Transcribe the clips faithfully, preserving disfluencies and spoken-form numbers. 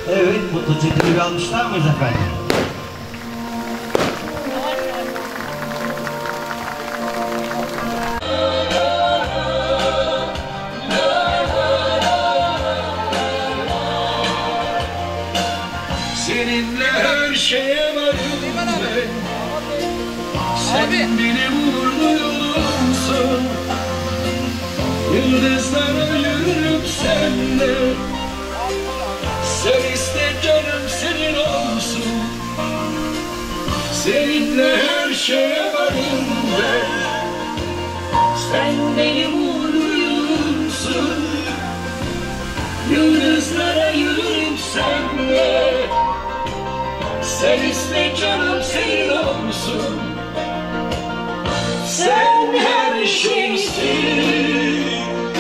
Evet, mutlu çekimi bir almışlar mıyız efendim? Seninle her şeye varım ben. Sen benim uğurlu yolumsun. Yıldızlara yürürüm senle. Sen iste canım senin olsun. Seninle her şeye varım ben. Sen benim uğurlu yolumsun. Yıldızlara yürürüm senle. Sen iste canım senin olsun. Sen her şeysin.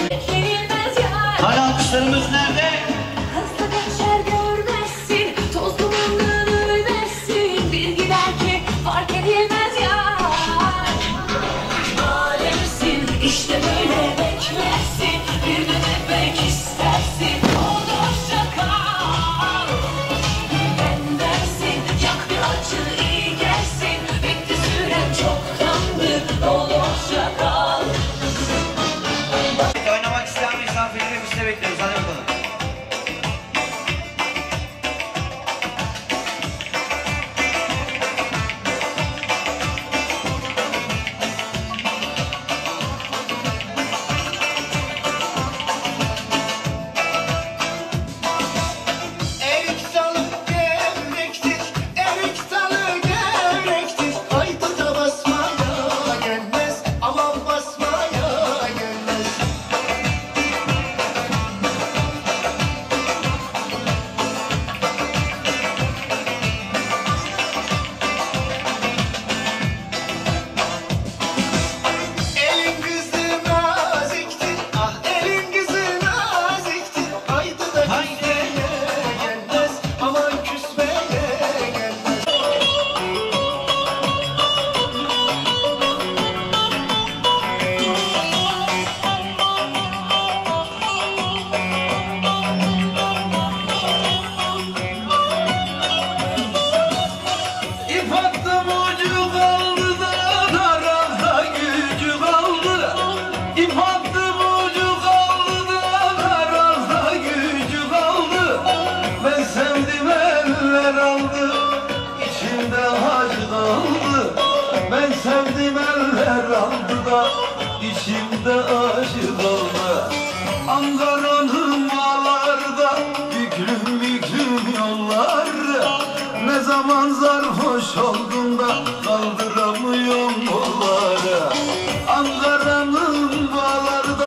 Hala alkışlarımız nerede? Hızlı geçer görmezsin, toz dumanını ölmezsin. Bir gider ki fark edilmez ya. Alemsin, işte böyle beklersin. Bir de demek istersin, olursa kal. Ben dersin, yak bir acı iyi gelsin. Bitti süren çoktandır, olursa kal. Oynamak isteyen misafirleri biz de bekliyoruz. Hadi bakalım. Erik dalı gevrektir, erik dalı gevrektir. Haydi da basmaya gelmez, aman basmaya gelmez. Elin kızı naziktir, ah elin kızı naziktir. Haydi da küsmeye gelmez, aman küsmeye gelmez. İp attım ucu kaldı da daralda gücü kaldı. İp attım ucu kaldı da daralda gücü kaldı. Ben sevdim eller aldı, içimde acı kaldı. Ben sevdim eller aldı da içimde acı kaldı. Ankara'nın bağlarda büklüm büklüm yollar. Ne zaman sarhoş oldum da kaldıramam